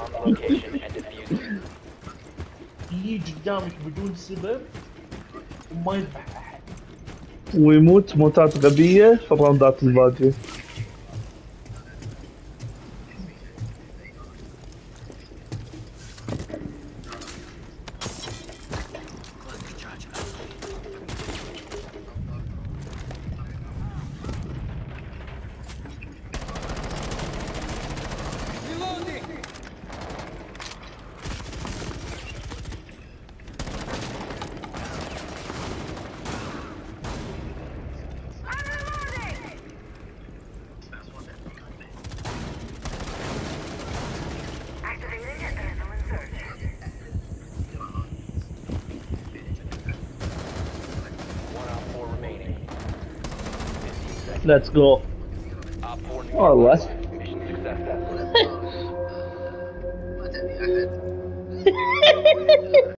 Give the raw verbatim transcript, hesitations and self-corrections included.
bomb location and defuse it. يجي قدامك بدون سبب وما يذبح احد. ويموت موتات غبية في الراوندات الباقية. Let's go. والله. Mission successful.